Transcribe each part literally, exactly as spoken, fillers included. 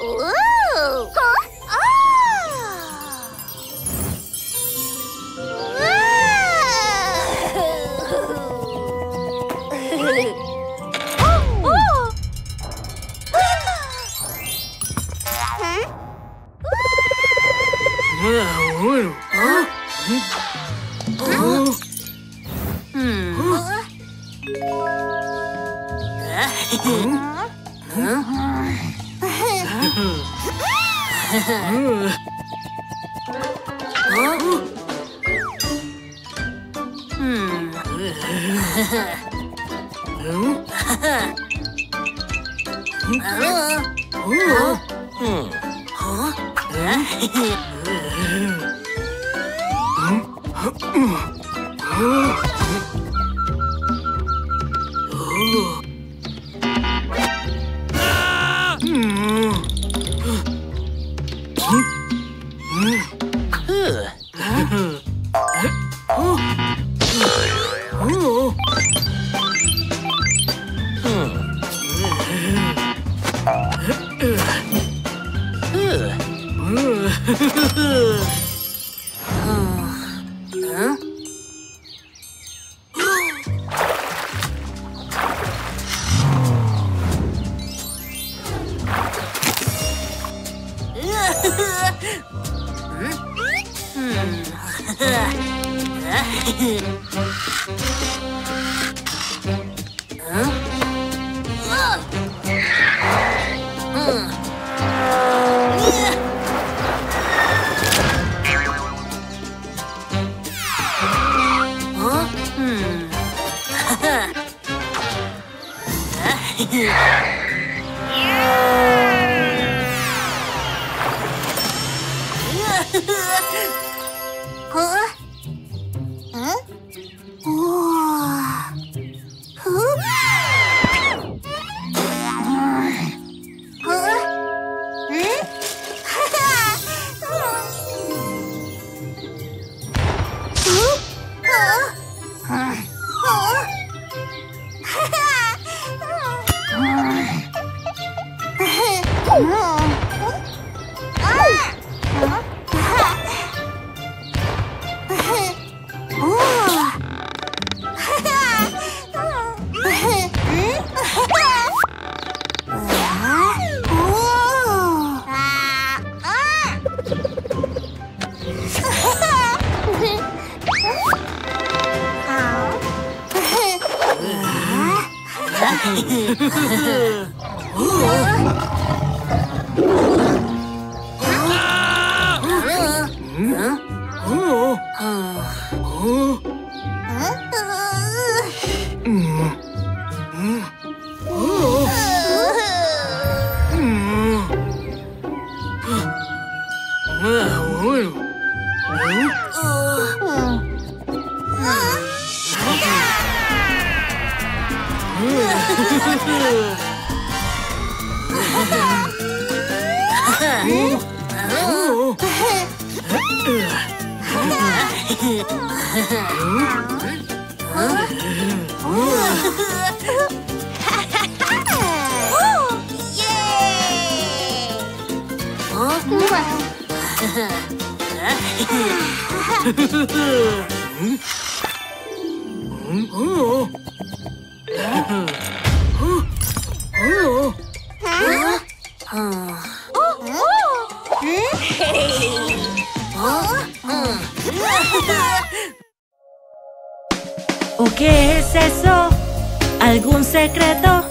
¿O qué es eso? ¿Algún secreto?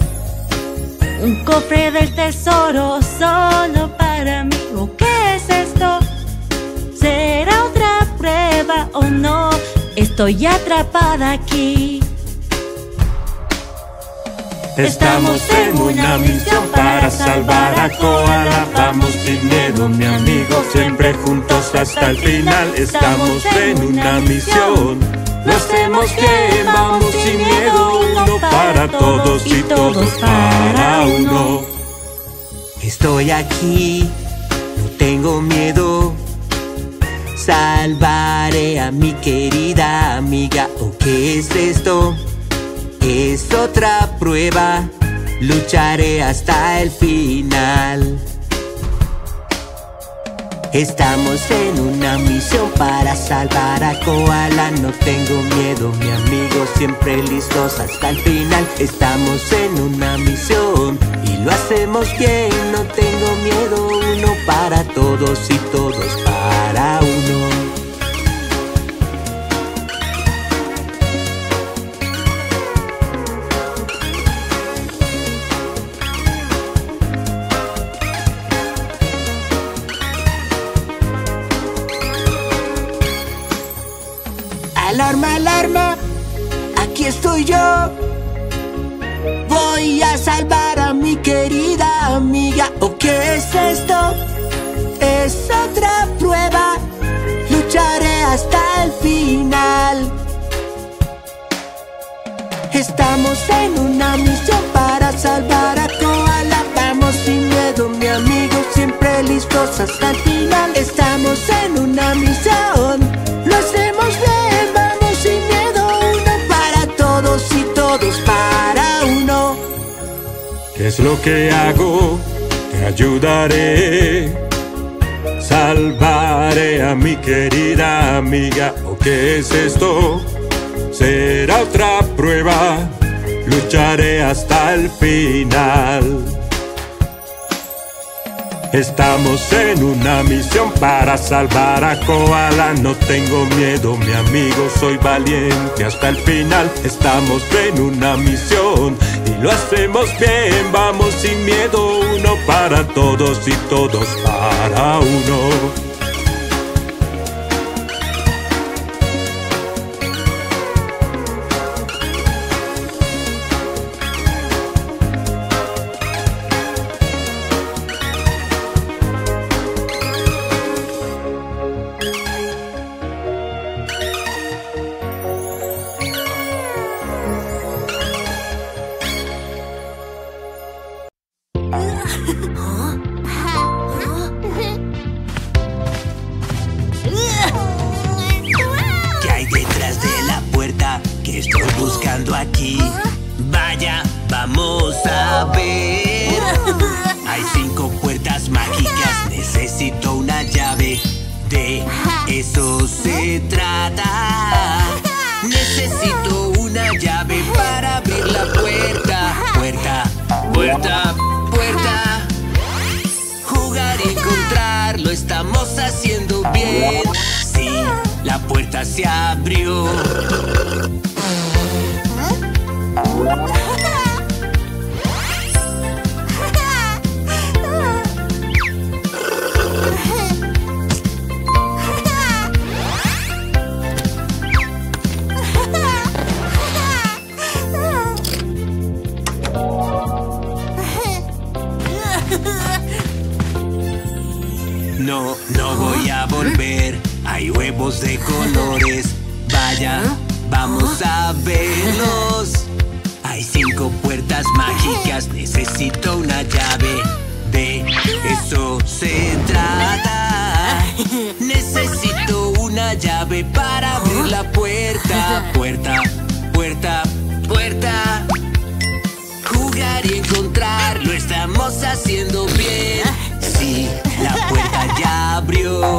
Un cofre del tesoro solo para mí. ¿O qué es esto? ¿Será otra prueba o no? Estoy atrapada aquí. Estamos en una misión para salvar a Koala. Vamos sin miedo, mi amigo, siempre juntos hasta el final. Estamos en una misión, lo hacemos bien, vamos sin miedo. Uno para todos y todos para uno. Estoy aquí, no tengo miedo. Salvaré a mi querida amiga. ¿O qué es esto? Es otra prueba, lucharé hasta el final. Estamos en una misión para salvar a Koala. No tengo miedo, mi amigo, siempre listos hasta el final. Estamos en una misión y lo hacemos bien. No tengo miedo, uno para todos y todos para uno. Alarma, alarma, aquí estoy yo. Voy a salvar a mi querida amiga. ¿O qué es esto? Es otra prueba. Lucharé hasta el final. Estamos en una misión para salvar a Koala. Vamos sin miedo, mi amigo, siempre listos hasta el final. Estamos en una misión, lo hacemos bien, vamos sin miedo, uno para todos y todos para uno. ¿Qué es lo que hago? Te ayudaré. Salvaré a mi querida amiga. ¿O qué es esto? Será otra prueba. Lucharé hasta el final. Estamos en una misión para salvar a Koala. No tengo miedo, mi amigo, soy valiente hasta el final. Estamos en una misión y lo hacemos bien. Vamos sin miedo, uno para todos y todos para uno. ¿Qué hay detrás de la puerta que estoy buscando aquí? Vaya, vamos a ver. Hay cinco puertas mágicas, necesito una llave. De eso se trata. Necesito una llave para abrir la puerta. Puerta, puerta, puerta. Jugar y encontrarlo estamos haciendo bien. Sí, la puerta se abrió. No, no voy a volver. Hay huevos de colores. Vaya, vamos a verlos. Hay cinco puertas mágicas. Necesito una llave. De eso se trata. Necesito una llave para abrir la puerta. Puerta, puerta, puerta. Jugar y encontrar lo estamos haciendo bien. Sí, la puerta ya abrió.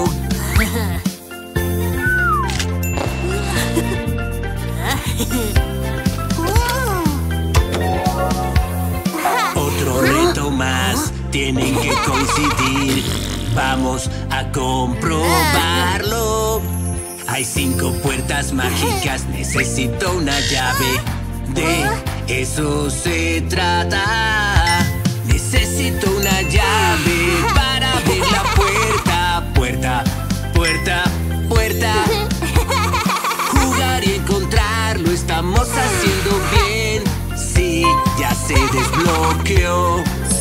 Otro reto más, tienen que coincidir. Vamos a comprobarlo. Hay cinco puertas mágicas, necesito una llave. De eso se trata. Necesito una llave para abrir la puerta. Puerta, puerta, puerta. Jugar y encontrarlo estamos haciendo bien. Sí, ya se desbloqueó.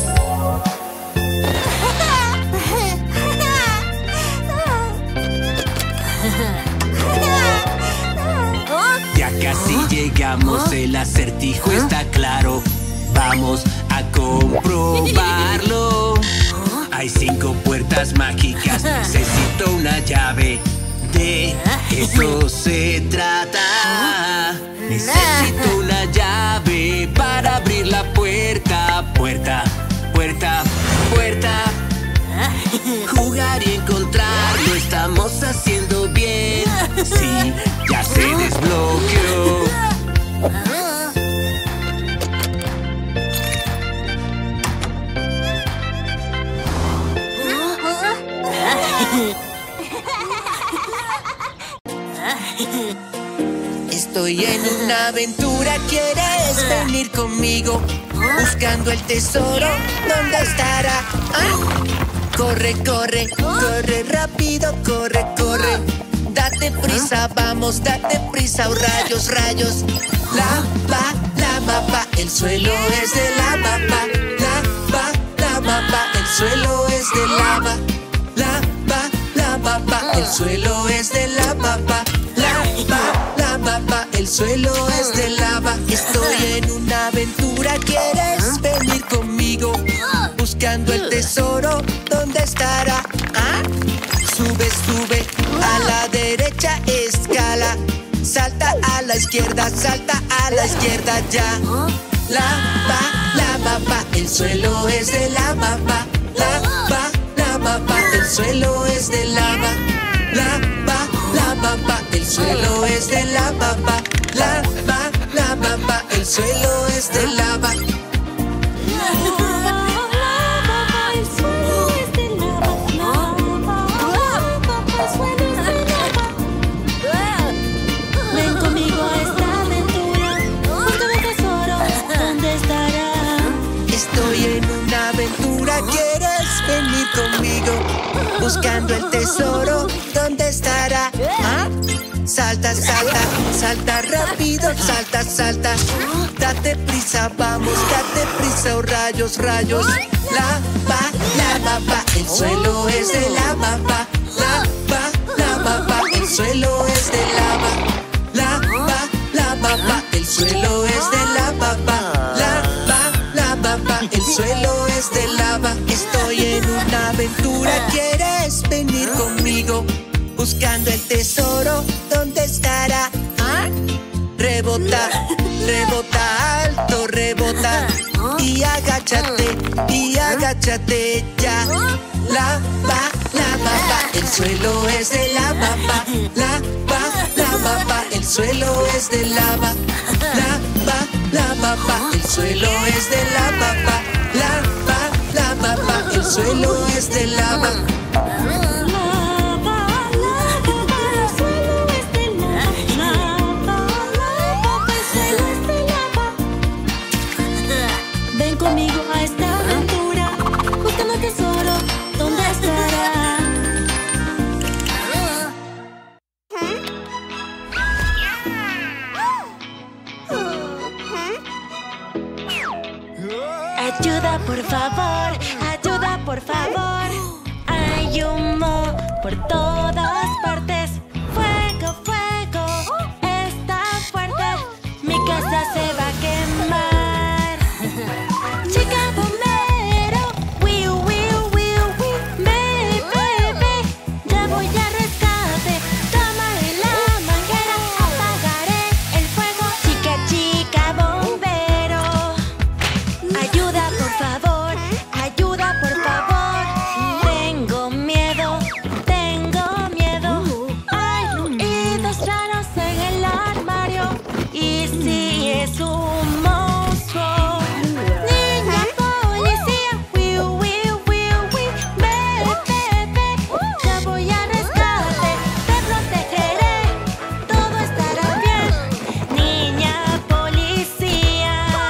Ya casi llegamos, el acertijo está claro. Vamos a comprobarlo. Hay cinco puertas mágicas, necesito una llave. De eso se trata. Necesito una llave para abrir la puerta. Puerta, puerta, puerta. Jugar y encontrar, lo estamos haciendo bien. Sí, ya se desbloqueó. Estoy en una aventura, ¿quieres venir conmigo? Buscando el tesoro, ¿dónde estará? ¿Ah? Corre, corre, corre rápido, corre, corre. Date prisa, vamos, date prisa, oh, rayos, rayos. Lava, lava, va, el suelo es de lava, va. Lava, lava, va, el suelo es de lava. Lava, lava, va, el suelo es de lava, va. Lava, lava, va, el suelo es de lava. Estoy en una aventura, ¿quieres venir conmigo? Buscando el tesoro, ¿dónde estará? ¿Ah? Sube, sube, a la derecha escala. Salta a la izquierda, salta a la izquierda ya. Lava, lava, va, el suelo es de lava, va. Lava, lava, va, el suelo es de lava. Lava, lava, va, el suelo es de lava, va. Lava, lava, va, el suelo es de lava. ¿Quieres venir conmigo? Buscando el tesoro, ¿dónde estará? ¿Ah? Salta, salta, salta rápido, salta, salta. Date prisa, vamos, date prisa, oh, rayos, rayos. Lava, lava, va, el suelo es de lava, va. Lava, lava, va, el suelo es de lava. Lava, lava, va, el suelo es de lava, va. Lava, lava, va, el suelo es de lava. Estoy en una aventura, ¿quieres venir conmigo? Buscando el tesoro, ¿dónde estará? ¿Ah? Rebota, rebota alto, rebota. Y agáchate, y agáchate ya. Lava, lava, va, el suelo es de lava, va. Lava, lava, va, el suelo es de lava. Lava, lava, va, el suelo es de lava, va. Lava, lava, va, el suelo es de lava. Ven conmigo a esta aventura, buscando el tesoro, ¿dónde estará? Ayuda, por favor, ayuda, por favor. Hay humo por todas partes. Fuego, fuego, está fuerte. Mi casa se va a quemar. Chica bombero, wiu, wiu, wiu, wiu. Ve, ve, ve, ya voy a rescate. Tomaré la manguera, apagaré el fuego. Chica, chica bombero. Ayuda, por favor, ayuda, por favor. Tengo miedo, tengo miedo. Hay ruidos raros en el armario. ¿Y si es un monstruo? Niña policía, wiu, wiu, wiu, wiu. Ve, ve, ve, ya voy a rescate. Te protegeré, todo estará bien. Niña policía.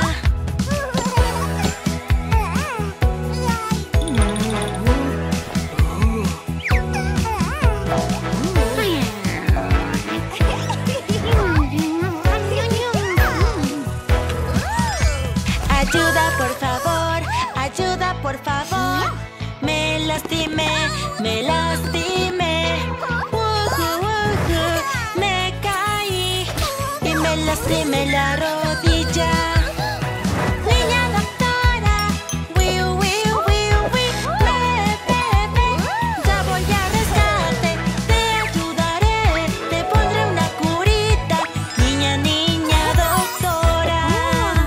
Ayuda, por favor, ayuda, por favor. Me lastimé, me lastimé. Wuju, wuju, me caí y me lastimé la rodilla. Niña doctora, wiu, wiu, wiu, wiu. Ve, ve, ve, ya voy a rescate. Te ayudaré, te pondré una curita. Niña, niña doctora.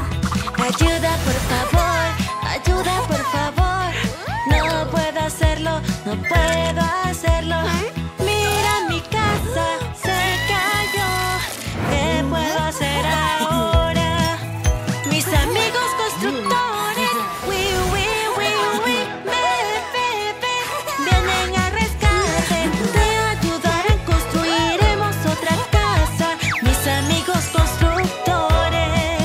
Ayuda, por favor, ayuda, por favor. No puedo hacerlo no puedo hacerlo. Mira, mi casa se cayó. ¿Qué puedo hacer ahora? Mis amigos constructores, wi, wi, wi, wi, me, me, me, vienen a rescate. Te ayudarán, construiremos otra casa. Mis amigos constructores.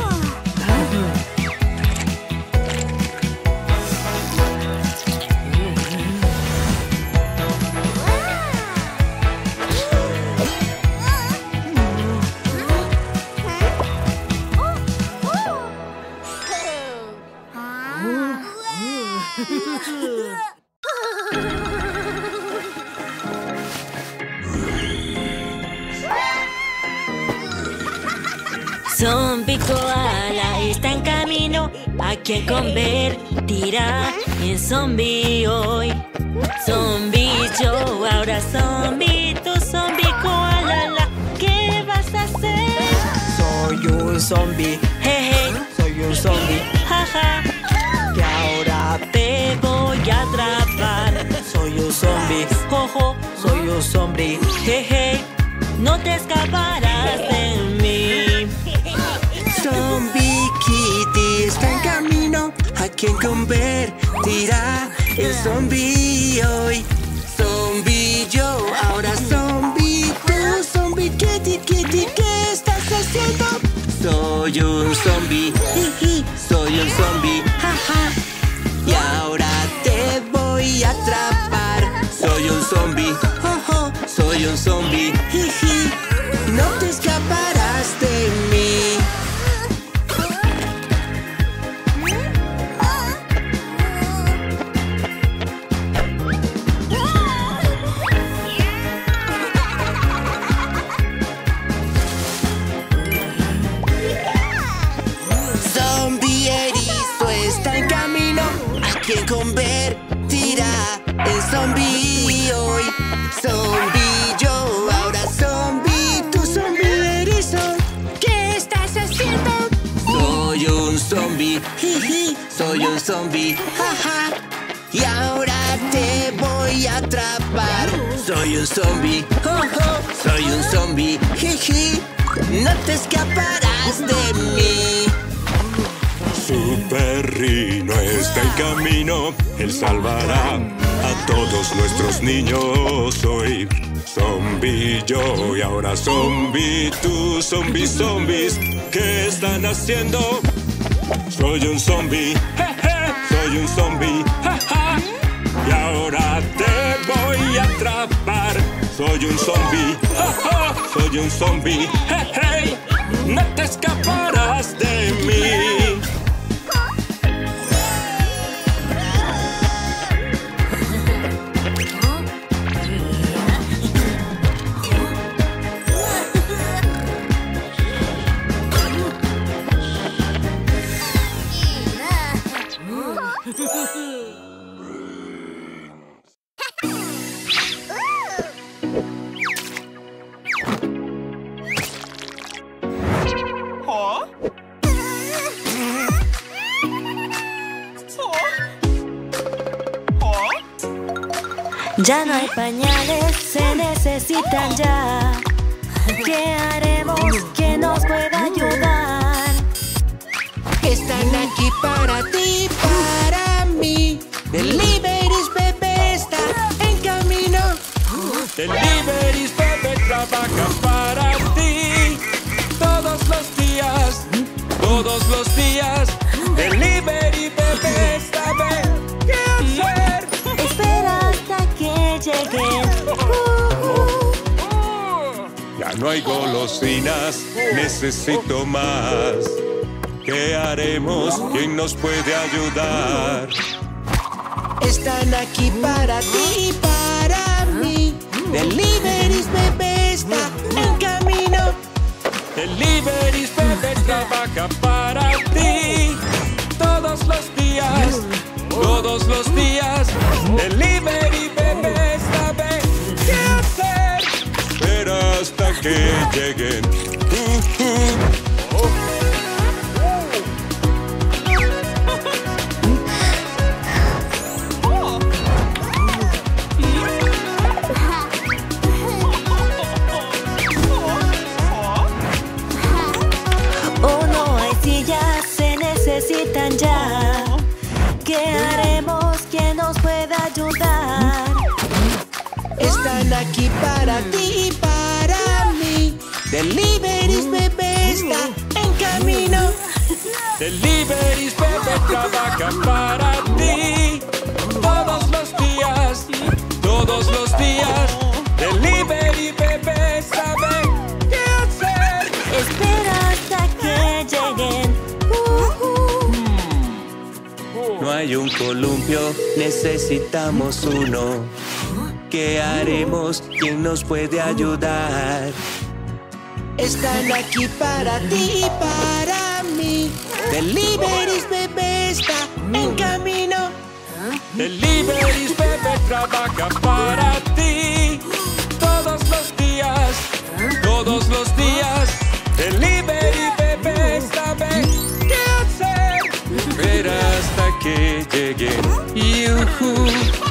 Zombie koala está en camino a quien convertirá en zombie hoy. Zombie Joe, ahora zombie, tu zombie koala, la, ¿qué vas a hacer? Soy un zombie, Jeje, soy un zombie, jaja, y ahora te voy a atrapar. soy un zombie, Jojo, soy un zombie. jeje, no te escaparás de mí. Zombie Kitty está en camino a quien convertirá en zombie hoy. Zombie Joe, ahora zombie tú, zombie Kitty, Kitty, ¿qué estás haciendo? Soy un zombie, jiji, soy un zombie, jaja, y ahora te voy a atrapar. Soy un zombie, jojo, soy un zombie, jiji, no te escaparás de mí. Zombie erizo está en camino a quien convertirá en zombie hoy. Zombie Joe, ahora zombie, tu zombie erizo, ¿qué estás haciendo? Soy un zombie, jiji, soy un zombie, jaja, y ahora te voy a atrapar. Soy un zombie, jojo, soy un zombie, jiji, no te escaparás de mí. Su perrino está en camino, él salvará a todos nuestros niños hoy. Zombie yo y ahora zombie tú, zombies, zombies, ¿qué están haciendo? Soy un zombie, jeje, soy un zombie, jaja, y ahora te voy a atrapar. Soy un zombie, jaja, soy un zombie, jeje, no te escaparás de mí. Ya no hay pañales, se necesitan ya. ¿Qué haremos? ¿Quién nos puede ayudar? Están aquí para ti, para mí. Delivery's bebé está en camino. Delivery's bebé trabaja para ti. Todos los días, todos los días. Delivery bebé sabe qué hacer. Espera hasta que lleguen. Ya no hay golosinas, necesito más. ¿Qué haremos? ¿Quién nos puede ayudar? Están aquí para ti, para mí. Delivery's bebé está en camino. Delivery's bebé trabaja para ti. Todos los días, todos los días. Delivery bebé sabe qué hacer. Espera hasta que lleguen. Uh, uh. puede ayudar. Están aquí para ti y para mí. Deliveries Bebé está en camino. Deliveries Bebé trabaja para ti. Todos los días, todos los días. Delivery Bebé sabe qué hacer. Espera hasta que lleguen. Uh, uh. No hay un columpio, necesitamos uno. ¿Qué haremos? ¿Quién nos puede ayudar? Están aquí para ti y para mí. Deliveries Bebé está en camino. Deliveries Bebé trabaja para ti. Todos los días, todos los días. Delivery Bebé sabe qué hacer. Espera hasta que lleguen. Yuhu.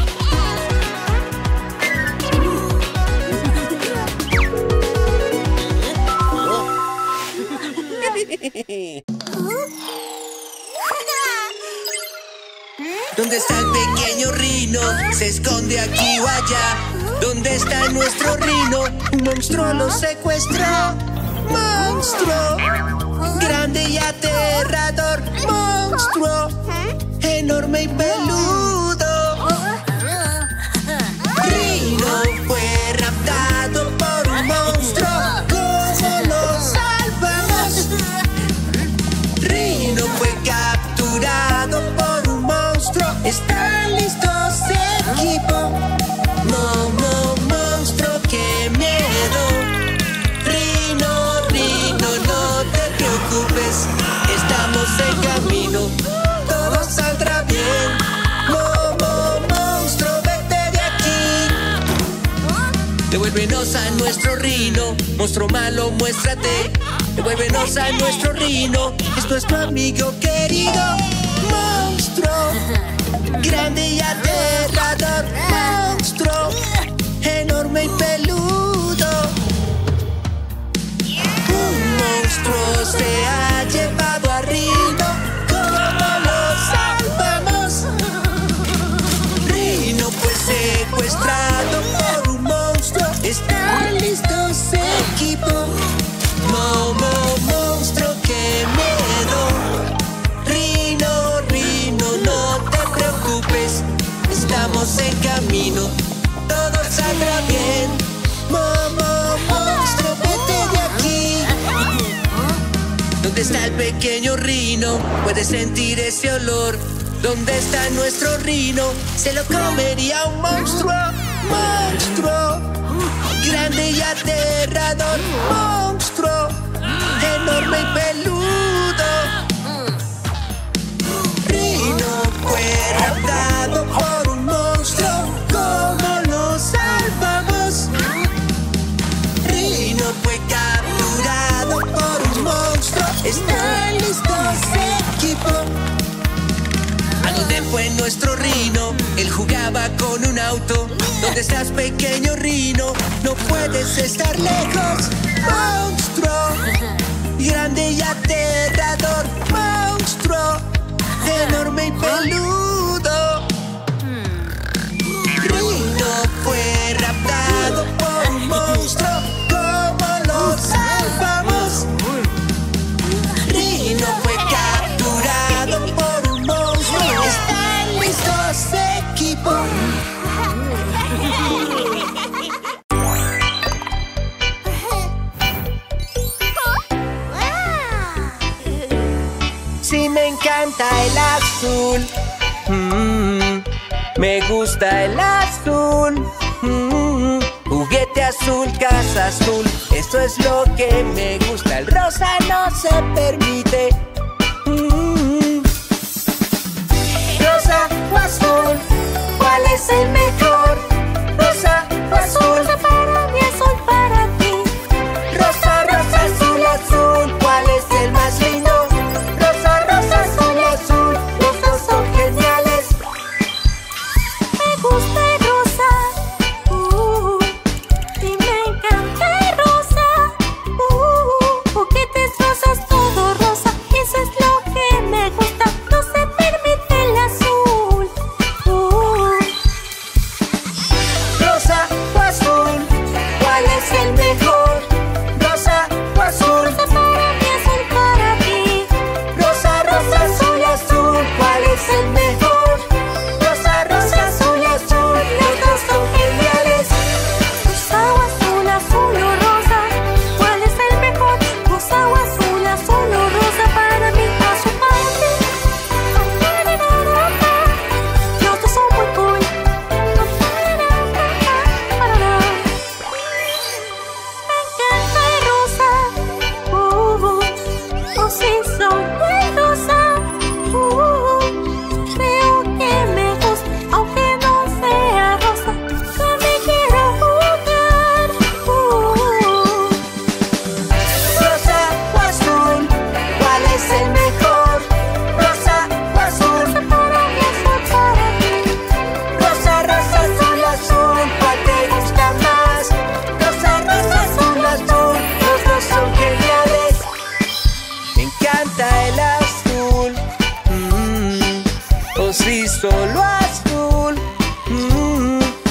¿Dónde está el pequeño Rino? Se esconde aquí o allá. ¿Dónde está nuestro Rino? Un monstruo lo secuestró. ¡Monstruo! Grande y aterrador. ¡Monstruo! Enorme y peludo. Rino fue raptado por un monstruo. ¿Cómo lo salvamos? Rino fue capturado por un monstruo. ¿Están listos, equipo? Momo, monstruo, qué miedo. Rino, Rino, no te preocupes. Estamos en camino, todo saldrá bien. Momo, monstruo, vete de aquí. Devuélvenos a nuestro Rino. Monstruo malo, muéstrate. Devuélvenos a nuestro Rino. Es nuestro amigo querido. Monstruo, grande y aterrador. Monstruo, enorme y peludo. Un monstruo se ha llevado a Rino. ¿Cómo lo salvamos? Rino fue secuestrado por un monstruo. ¿Están listos, equipo? Momo, monstruo, qué miedo. Rino, Rino, no te preocupes. Estamos en camino, todo saldrá bien. Momo, monstruo, vete de aquí. ¿Dónde está el pequeño Rino? Puedes sentir ese olor. ¿Dónde está nuestro Rino? Se lo comería un monstruo. Monstruo, grande y aterrador. Monstruo, enorme y peludo. Rino fue raptado por un monstruo. ¿Cómo lo salvamos? Rino fue capturado por un monstruo. ¿Están listos, equipo? ¿A dónde fue nuestro Rino? Él jugaba con un auto. ¿Dónde estás, pequeño Rino? No puedes estar lejos. Monstruo, grande y aterrador. Monstruo, enorme y peludo. Rino fue raptado por un monstruo. ¿Cómo lo salvamos? Rino fue capturado por un monstruo. ¿Están listos, equipo? Sí, me encanta el azul. Mm, me gusta el azul. Mm, juguete azul, casa azul. Eso es lo que me gusta. El rosa no se permite. Mm. Rosa o azul, ¿cuál es el mejor? Rosa o azul. Rosa para mí, azul para ti. Rosa, rosa, azul, azul, ¿cuál es el más lindo? Rosa, rosa, azul, azul, los dos son geniales. Me gusta el rosa, uh, y me encanta el rosa, uh, juguetes rosas, todo rosa, eso es lo que me gusta. No se permite el azul, uh,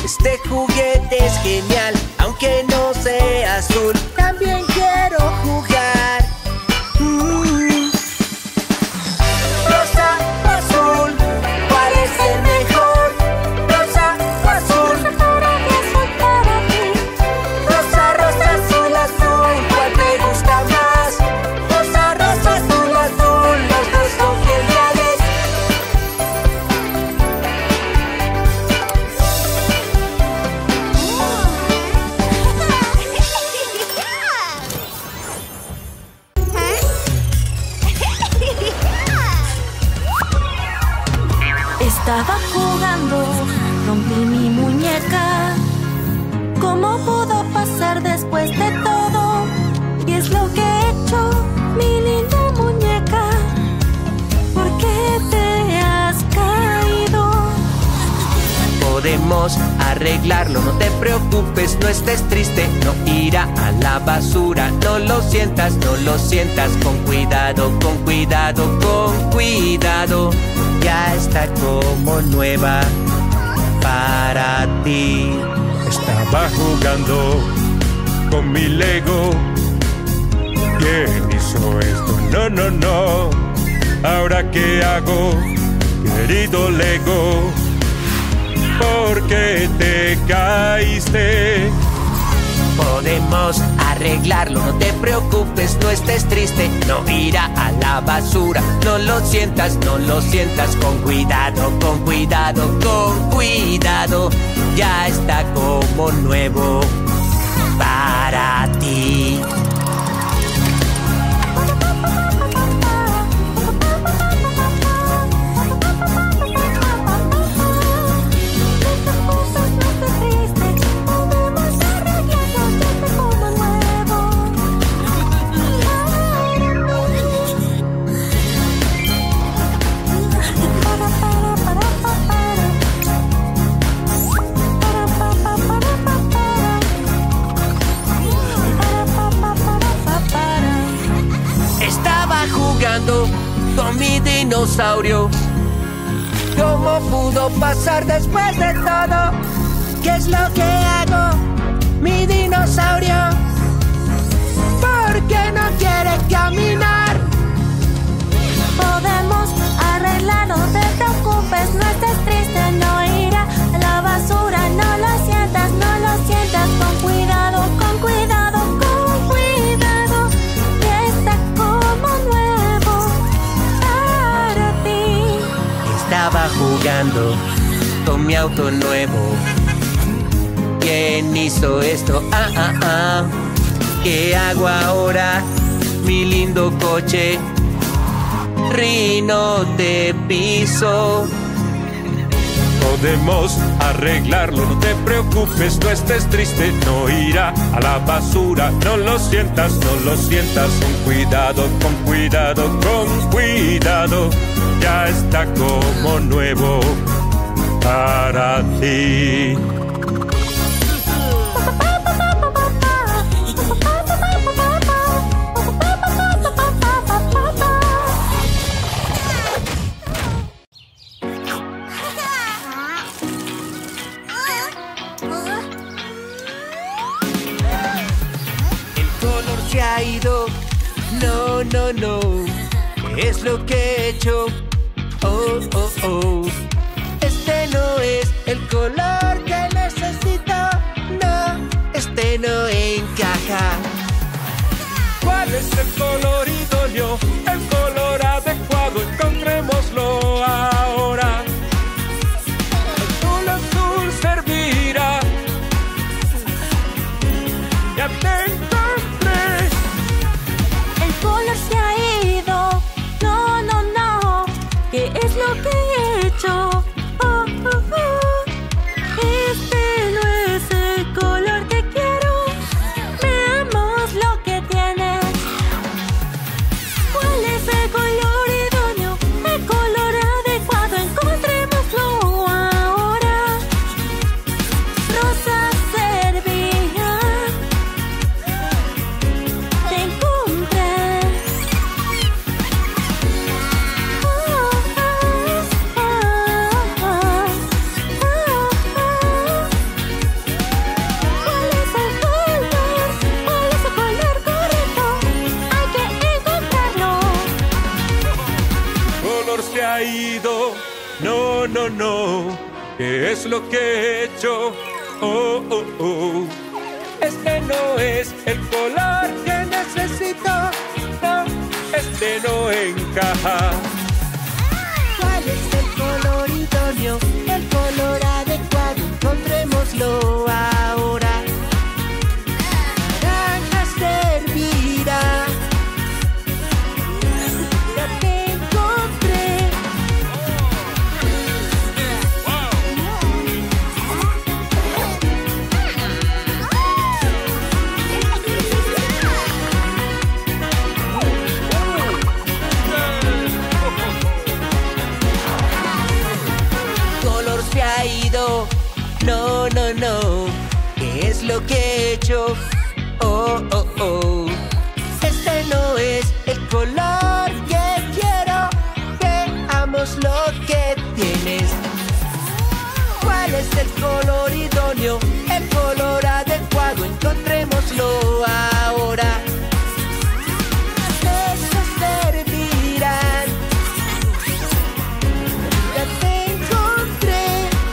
Este juguete es genial, aunque no sea azul. También quiero jugar. Mm. Rosa o azul, ¿cuál es el mejor? Rosa o azul. Rosa, rosa, azul, azul, ¿cuál te gusta más? Rosa, rosa, azul, azul, los dos son geniales. Estaba jugando, rompí mi muñeca. ¿Cómo pudo pasar después de todo? Y es lo que he hecho, mi linda muñeca. ¿Por qué te has caído? Podemos arreglarlo, no te preocupes, no estés triste. No irá a la basura, no lo sientas, no lo sientas. Con cuidado, con cuidado, con cuidado. Ya está como nueva para ti. Estaba jugando con mi Lego. ¿Quién hizo esto? No, no, no. ¿Ahora qué hago, querido Lego? ¿Por qué te caíste? Podemos arreglarlo, no te preocupes, no estés triste. No irá a la basura, no lo sientas, no lo sientas. Con cuidado, con cuidado, con cuidado. Ya está como nuevo para ti. Con mi dinosaurio. ¿Cómo pudo pasar después de todo? ¿Qué es lo que hago, mi dinosaurio? ¿Por qué no quiere caminar? Podemos arreglarlo, no te preocupes, no estés triste. No irá a la basura, no lo sientas, no lo sientas. Con cuidado, con cuidado, con cuidado. Ya está como nuevo para ti. Estaba jugando con mi auto nuevo. ¿Quién hizo esto? Ah, ah, ah. ¿Qué hago ahora, mi lindo coche? Rino de piso. Podemos arreglarlo, no te preocupes, no estés triste. No irá a la basura, no lo sientas, no lo sientas. Con cuidado, con cuidado, con cuidado. Ya está como nuevo para ti. Se ha ido, no, no, no. ¿Qué es lo que he hecho? Oh, oh, oh. Este no es el color que necesito. No, este no encaja. ¿Cuál es el color idóneo? El color adecuado, encontrémoslo ahora. Azul, azul servirá. Ya te color se ha ido, no, no, no. ¿Qué es lo que he hecho? Oh, oh, oh. Este no es el color que quiero. Veamos lo que tienes. ¿Cuál es no, no. ¿Qué es lo que he hecho? Oh, oh, oh. Este no es el color que necesito. No, este no encaja. ¿Cuál es el color idóneo? El color adecuado, encontrémoslo ahora. Naranja servirá. Ya te encontré. Color se ha ido. No, no, no. ¿Qué es lo que he hecho? Oh, oh, oh. Este no es el color que quiero. Veamos lo que tienes. ¿Cuál es el color idóneo? El color adecuado, encontrémoslo ahora. Esos servirán. Ya te encontré.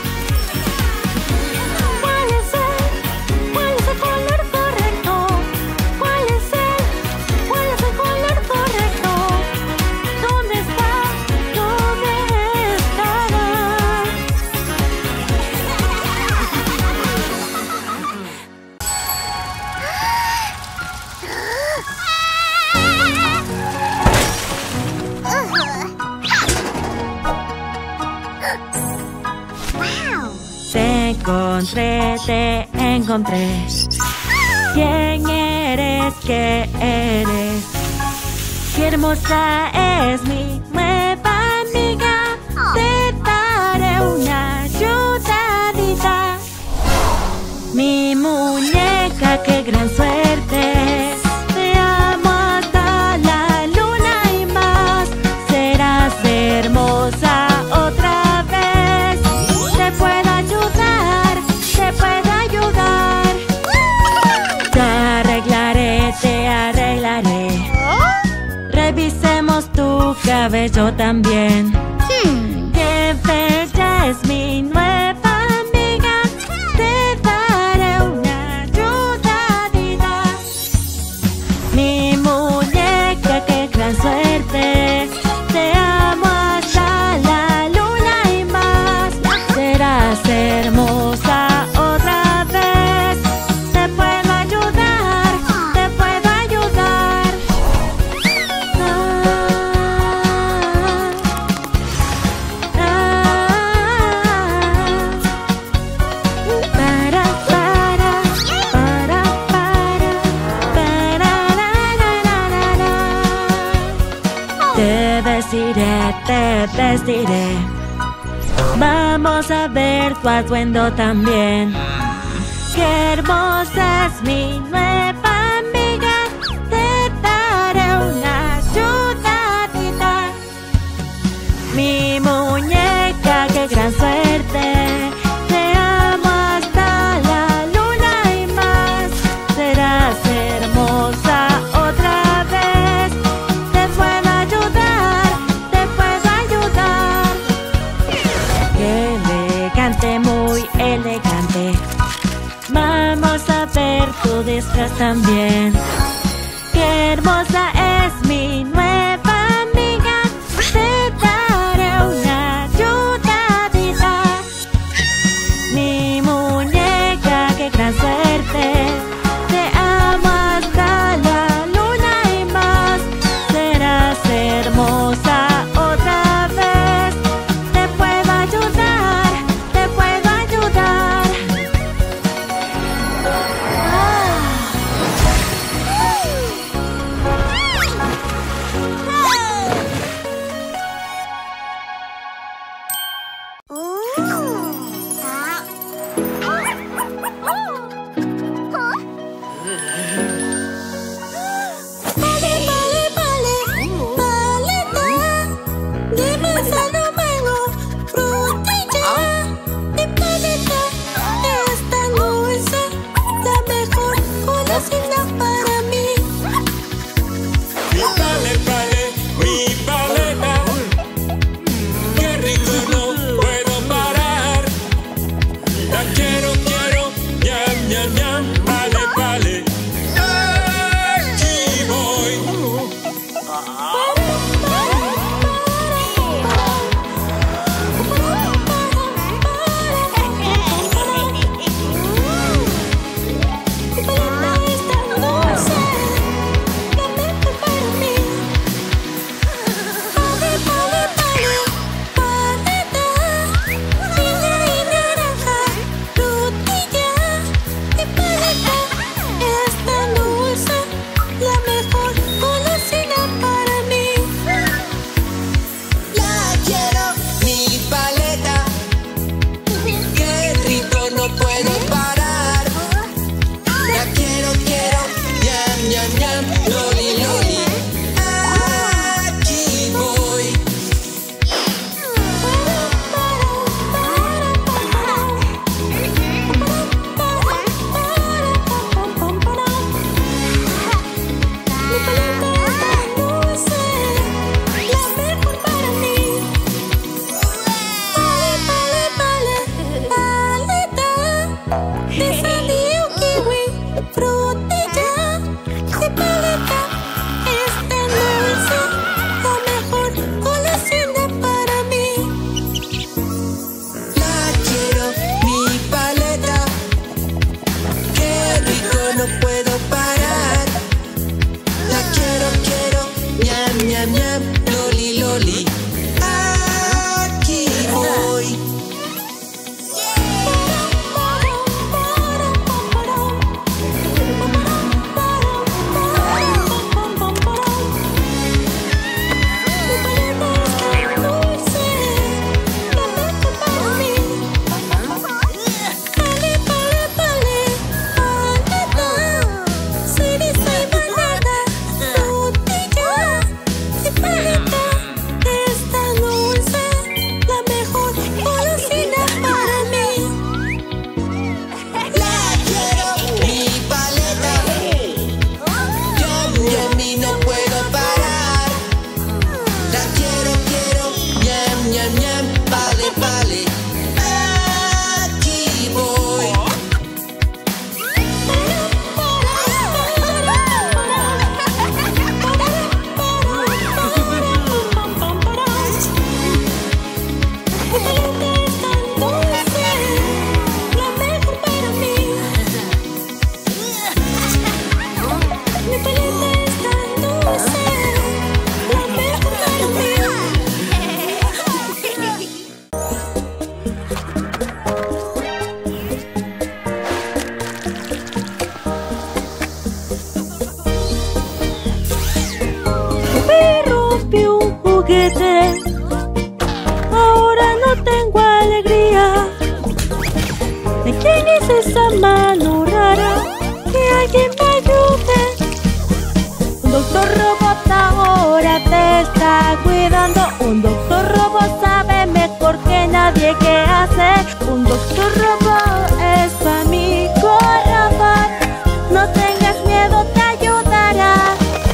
¿Cuál es el? ¿Cuál es el color correcto? ¿Cuál es el? ¿Cuál es el color correcto? ¿Dónde está? ¿Dónde estará? Te encontré, te encontré. ¿Quién eres? ¿Qué eres? Qué hermosa es mi nueva amiga. Te daré una ayudadita. Mi muñeca, qué gran suerte. Te amo hasta la luna y más. Serás hermosa otra vez. Te puedo ayudar, te puedo ayudar. Te arreglaré, te arreglaré. Revisemos tu cabello también. Qué bella es mi nueva amiga. Te daré una ayudadita. Mi muñeca, qué gran suerte. Te amo hasta la luna y más. Serás hermosa otra vez. Te puedo ayudar, te puedo ayudar. Ah, ah. Para, para, para, para, pararararara. Te vestiré, te vestiré. Vamos a ver tu atuendo también. Qué hermosa es mi nueva amiga. Te daré una ayudadita. Mi muñeca, qué gran suerte. Te amo hasta la luna y más. Serás hermosa otra vez. Te puedo ayudar, te puedo ayudar. Qué elegante, muy elegante. Vamos a ver tu disfraz también. Qué hermosa es mi nueva amiga. Te daré una ayudadita. Mi muñeca, qué gran suerte. Te amo hasta la luna y más. Serás hermosa otra vez. Te puedo ayudar, te puedo ayudar. Ah. de sandía o kiwi, frutilla de paleta. Es tan dulce, la mejor golosina para mí. La quiero, mi paleta. Qué rico, no puedo parar. La quiero, quiero, ñam, ñam, ñam, loli, loli. Aquí voy. Ahora no tengo alegría. ¿De quién es esa mano rara? Que alguien me ayude. Un doctor robot ahora te está cuidando. Un doctor robot sabe mejor que nadie qué hacer. Un doctor robot es tu amigo robot. No tengas miedo, te ayudará.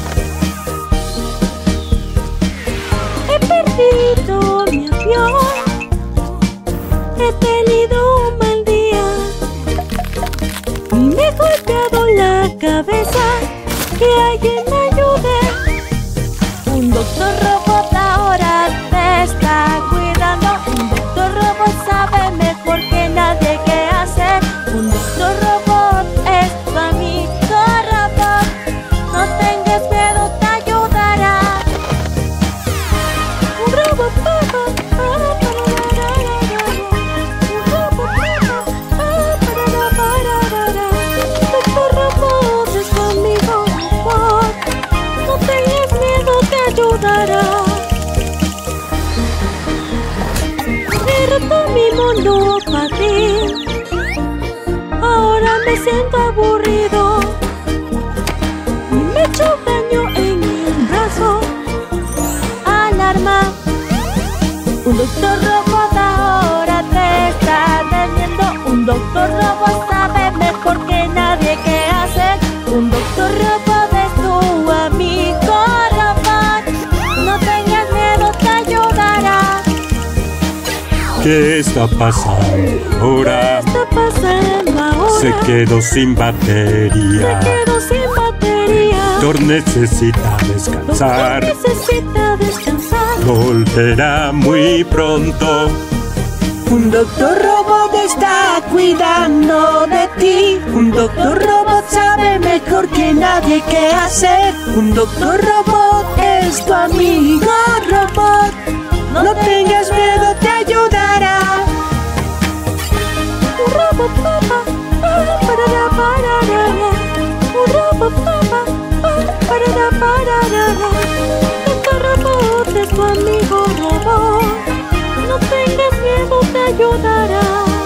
He perdido mi avión, he tenido un mal día y me he golpeado la cabeza. Que alguien me ayude. Un doctor robot ahora te está cuidando. Un doctor robot sabe mejor que nadie qué hacer. Un doctor robot es tu amigo robot. No tengas miedo, te ayudará. Un robot, robot, ah, un robot, ah, doctor robot es tu amigo robot. No tengas miedo, te ayudará. He roto mi monopatín. Ahora me siento aburrido y me he hecho daño en el brazo. Alarma. Un doctor robot ahora te está atendiendo. Un doctor robot sabe mejor que nadie qué hacer. Un doctor robot es tu amigo robot. No tengas miedo, te ayudará. ¿Qué está pasando ahora? ¿Qué está pasando ahora? Se quedó sin batería. Se quedó sin batería. Doctor necesita descansar. Doctor necesita descansar. Volverá muy pronto. Un doctor robot está cuidando de ti. Un doctor robot sabe mejor que nadie qué hacer. Un doctor robot es tu amigo robot. No tengas miedo, te ayudará. Un robot papá, ah, parará, parará. Un robot papá, ah, parará, parará. Doctor robot es tu amigo robot. No tengas miedo, te ayudará.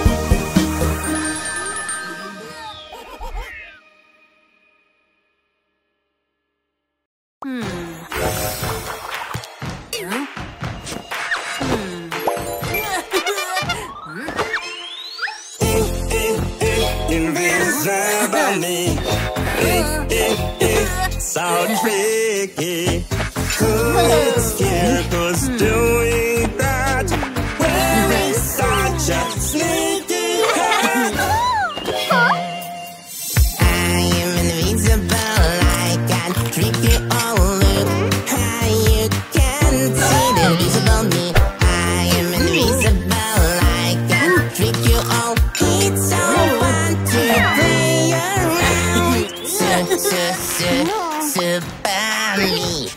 Invisible, eh, eh, eh, so tricky. Who's scared who's doing that? Wearing such a sneaky hat. Super me.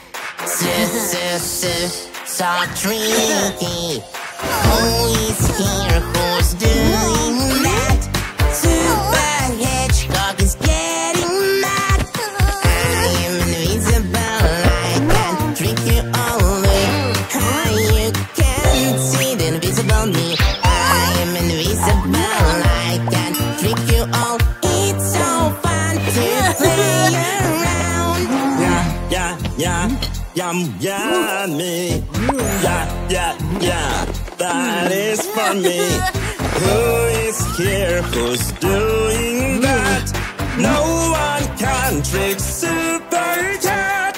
So tricky. Who is here? Who's doing that? Super Hedgehog is getting mad. I am invisible. I can trick you all. How you can see the invisible me. I am invisible. I can trick you all. It's so fun to play around. Yeah, yeah, yeah. Yum, yummy. Yeah, yeah, yeah. That is for me. Who is here? Who's doing that? No one can trick Super Cat.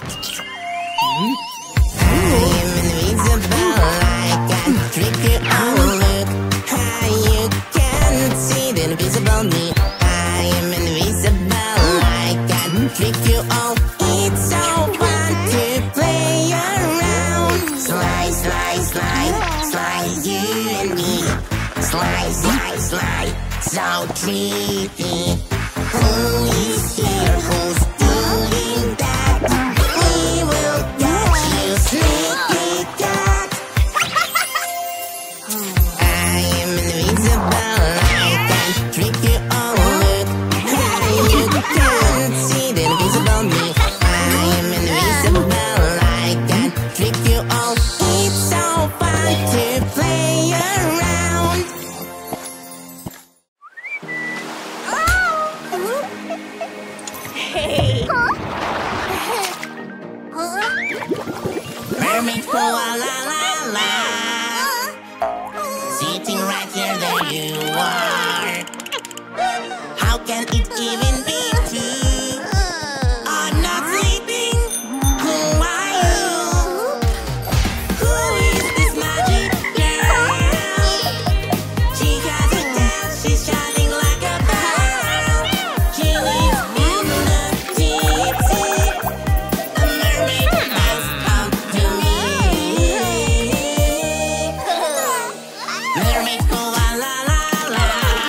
I am invisible. I can trick you all. Look how you can see the invisible me. I am invisible. I can trick you all. It's so fun to play around. Slide, slide, slide, slide, you and me. Slide, slide, slide, so tricky. Who is here? Who's doing that? We will catch you, sneaky cat. I am invisible. I can trick you all. Look how you can see the invisible me. I am invisible. I can trick you all. It's so fun to play around. Mermaid koala la la, sitting right here, there you are. How can it even be true? I'm not sleeping. Who are you? Who is this magic girl? She has a tail, she's shining like a pearl. She lives in the deep sea. A mermaid has come to me. Mermaid koala la la,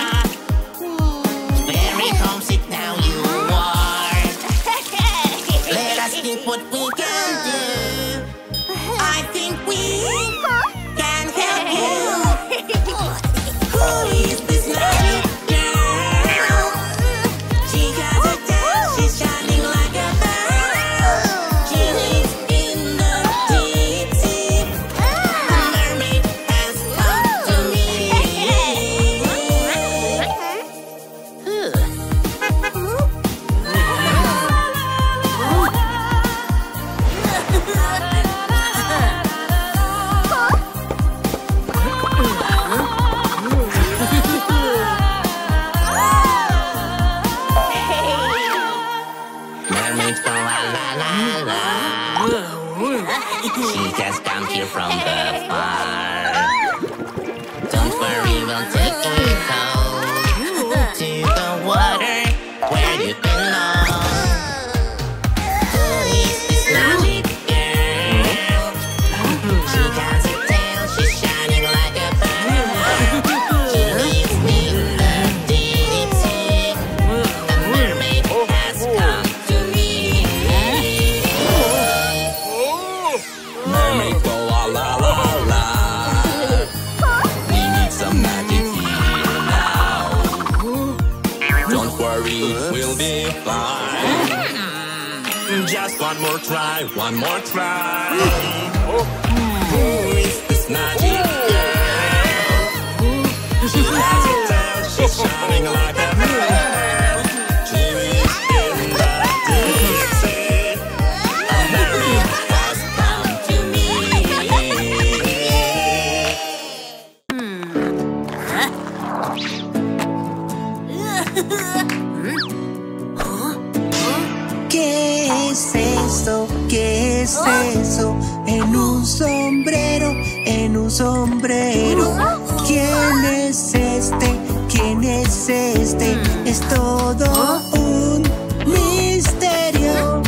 very homesick now you are. Let us think what we can do. I think we can help you. Who is this magic girl? She has a tail, she's shining like a pearl. She lives in the deep sea. A mermaid has come to me. Mermaid koala la la. She just come here from the far. Don't worry, we'll take you home to the water where you belong. Who is this magic girl? She has a tail, she's shining like a pearl. She lives in the deep sea. A mermaid has come to me. Mermaid koala la la. We need some magic here now. Don't worry, we'll be fine. Just one more try, one more try. Who is this magic girl? She has a tail, she's shining like a pearl. She lives in the deep sea. A mermaid has come to me. ¿Qué es eso? ¿Qué es eso? En un sombrero, en un sombrero. ¿Quién es este? ¿Quién es este? Es todo un misterio.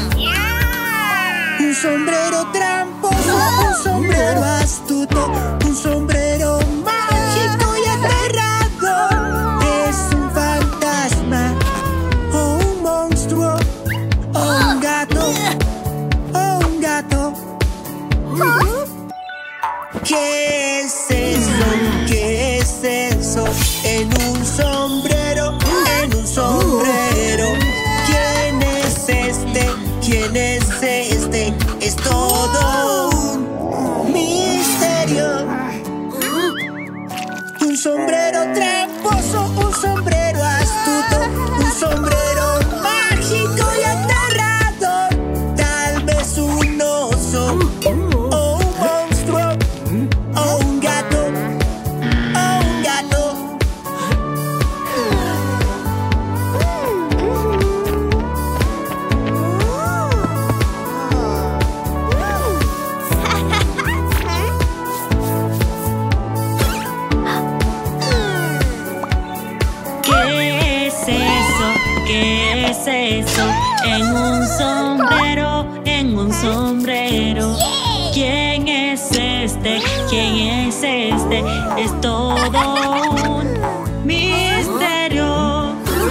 Un sombrero tramposo, un sombrero astuto, un sombrero mágico y aterrador. Es un fantasma o un monstruo. ¿Qué es eso? En un sombrero, en un sombrero. ¿Quién es este? ¿Quién es este? Es todo un misterio.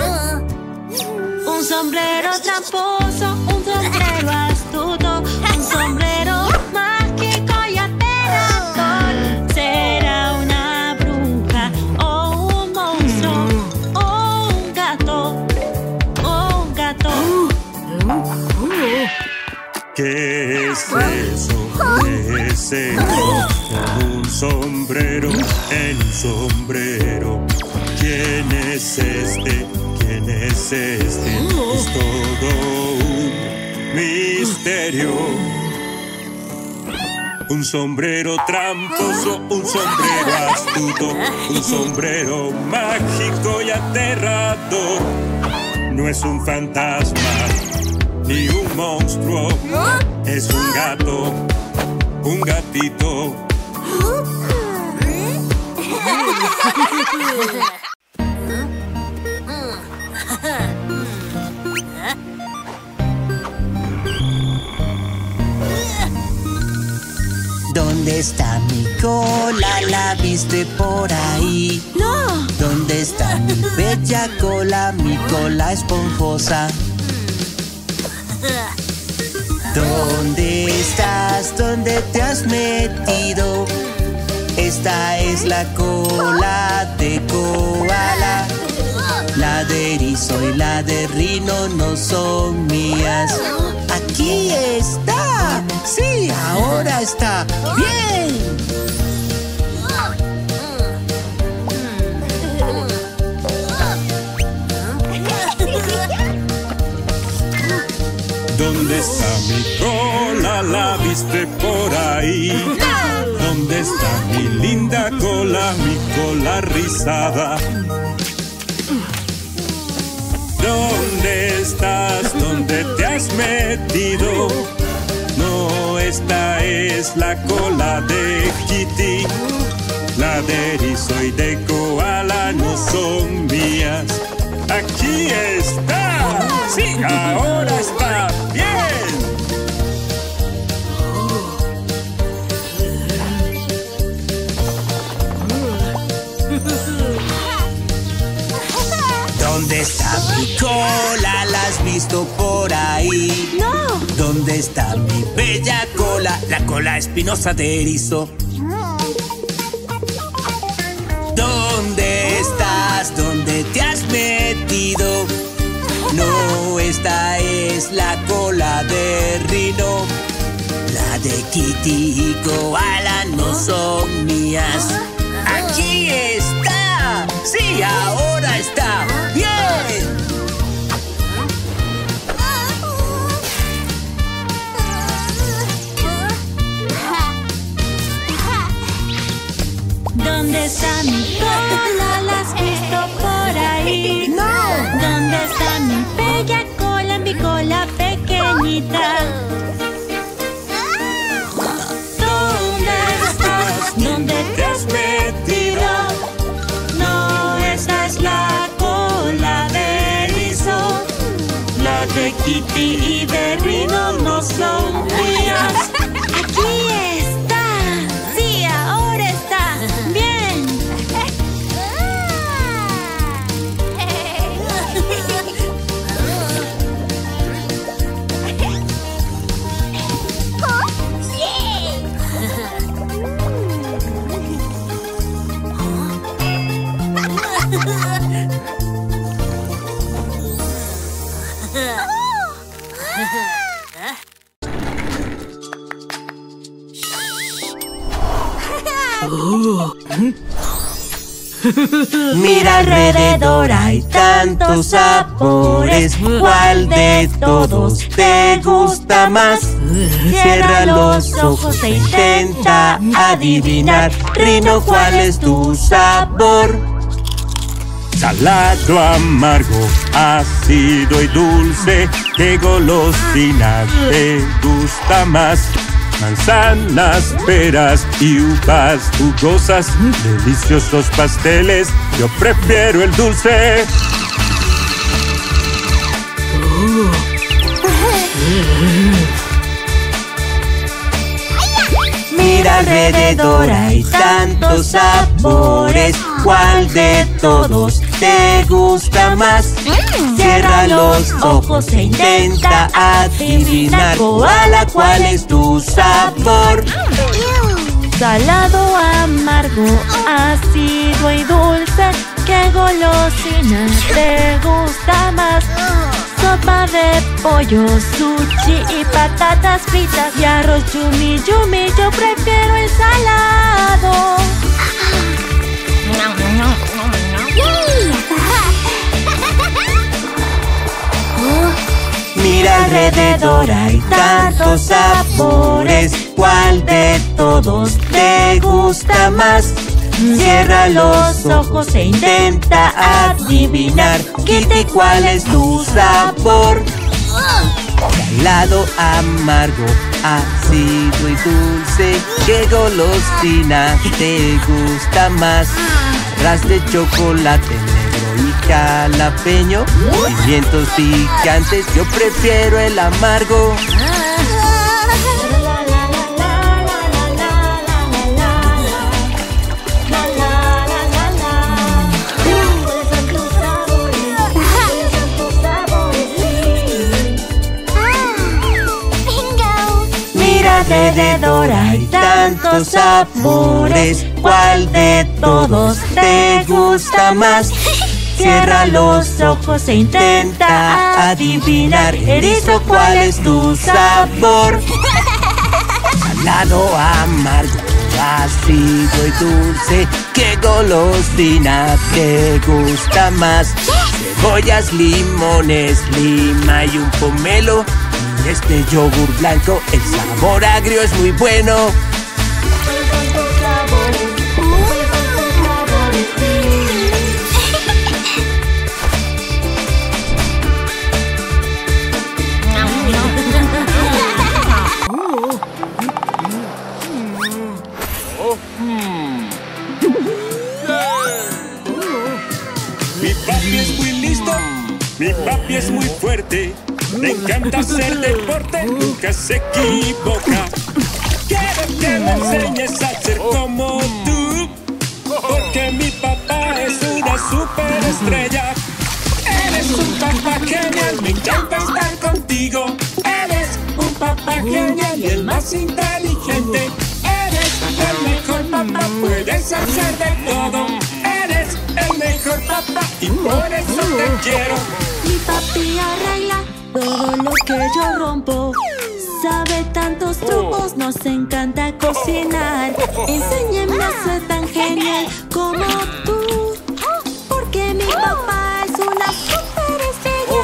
Un sombrero tramposo, un sombrero astuto, un sombrero mágico y aterrador. ¿Será una bruja o un monstruo o un gato o un gato? ¿Qué es eso? ¿Qué es eso? Un sombrero en un sombrero. ¿Quién es este? ¿Quién es este? Es todo un misterio. Un sombrero tramposo, un sombrero astuto, un sombrero mágico y aterrador. No es un fantasma ni un monstruo, es un gato, un gatito. ¿Dónde está mi cola? ¿La viste por ahí? ¡No! ¿Dónde está mi bella cola? Mi cola esponjosa. ¿Dónde estás? ¿Dónde te has metido? Esta es la cola de koala. La de erizo y la de rino no son mías. ¡Aquí está! ¡Sí, ahora está! ¡Bien! ¿Dónde está mi cola? ¿La viste por ahí? ¿Dónde está mi linda cola? Mi cola rizada. ¿Dónde estás? ¿Dónde te has metido? No, esta es la cola de Kitty. La de erizo y de koala no son mías. ¡Aquí está! ¡Sí, ahora está! ¡Bien! ¿Dónde está mi cola? ¿La has visto por ahí? ¡No! ¿Dónde está mi bella cola? La cola espinosa de erizo. ¿Dónde estás? ¿Dónde te has metido? No, esta es la cola de rino. La de Kitty y koala no son mías. ¡Aquí está! ¡Sí, ahora está! ¡Bien! ¿Dónde está mi cola? ¿La has visto por ahí? ¡No! ¿Dónde está mi bella cola? Mi cola pequeñita. ¿Dónde estás? ¿Dónde te has metido? No, esa es la cola de erizo. La de Kitty y de rino no son mías. Aquí está. Sí, ahora está. Bien. Mira alrededor, hay tantos sabores. ¿Cuál de todos te gusta más? Cierra los ojos e intenta adivinar. Rino, ¿cuál es tu sabor? Salado, amargo, ácido y dulce. ¿Qué golosina te gusta más? Manzanas, peras y uvas jugosas, deliciosos pasteles, yo prefiero el dulce. Mira alrededor, hay tantos sabores. ¿Cuál de todos te gusta más? Cierra los ojos e intenta adivinar. Koala, ¿cuál es tu sabor? Salado, amargo, ácido y dulce. ¿Qué golosina te gusta más? Sopa de pollo, sushi y patatas fritas y arroz yumi yumi. Yo prefiero el salado. Mira alrededor, hay tantos sabores. ¿Cuál de todos te gusta más? Cierra los ojos e intenta adivinar. Kitty, ¿cuál es tu sabor? Salado, amargo, ácido y dulce. ¿Qué golosina te gusta más? Ras de chocolate negro y jalapeño, pimientos picantes. Yo prefiero el amargo. Alrededor hay tantos sabores. ¿Cuál de todos te gusta más? Cierra los ojos e intenta adivinar. Erizo, ¿cuál es tu sabor? Salado, amargo, ácido y dulce. ¿Qué golosina te gusta más? Cebollas, limones, lima y un pomelo. Este yogur blanco, el sabor agrio es muy bueno. Mi papi es muy listo, mi papi es muy fuerte. Le encanta hacer deporte, nunca se equivoca. Quiero que me enseñes a ser como tú, porque mi papá es una superestrella. Eres un papá genial, me encanta estar contigo. Eres un papá genial y el más inteligente. Eres el mejor papá, puedes hacer de todo. Eres el mejor papá y por eso te quiero. Mi papi arregla todo lo que yo rompo. Sabe tantos trucos, nos encanta cocinar. Enséñame a ser tan genial como tú, porque mi papá es una superestrella.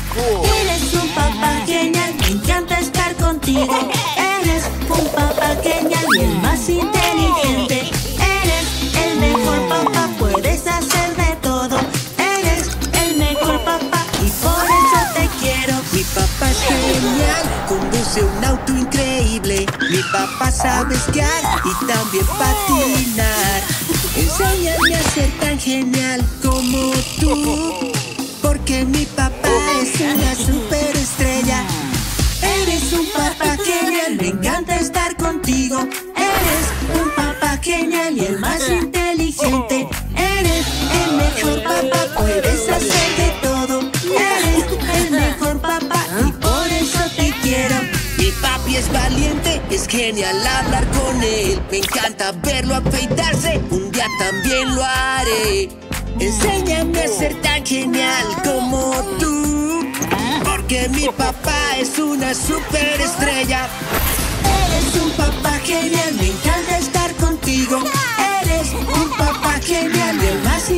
Eres un papá genial, me encanta estar contigo. Eres un papá genial y el más inteligente. Eres el mejor papá, puedes hacer de todo. Eres el mejor papá y por eso te quiero. Mi papá es genial, conduce un auto increíble. Mi papá sabe esquiar y también patinar. Enséñame a ser tan genial como tú, porque mi papá es una superestrella. Eres un papá genial, me encanta estar contigo. Eres un papá genial y el más inteligente. Eres el mejor papá, puedes hacer de todo. Eres el mejor papá y por eso te quiero. Mi papi es valiente, es genial hablar con él. Me encanta verlo afeitarse, un día también lo haré. Enséñame a ser tan genial como tú, porque mi papá es una superestrella. Eres un papá genial, me encanta estar contigo. Eres un papá genial y el más